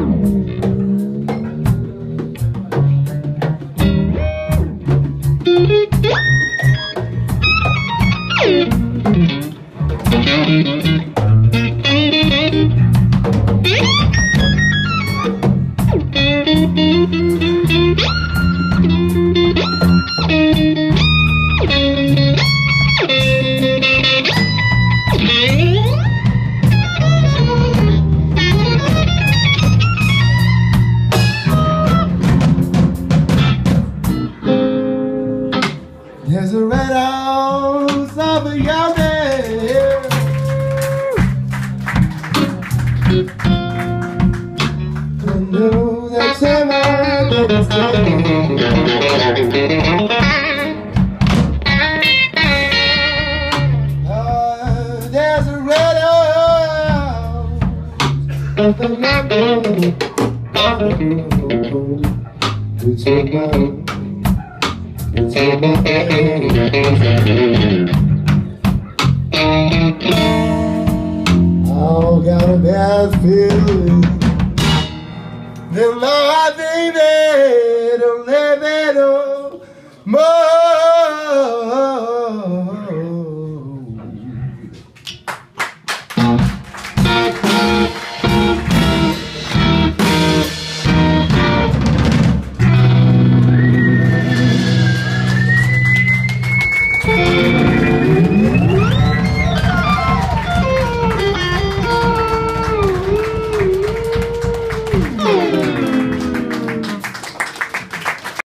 There's a red house over yonder. I know that someone is coming. There's a red house over yonder. It's about. Oh, got a bad feeling.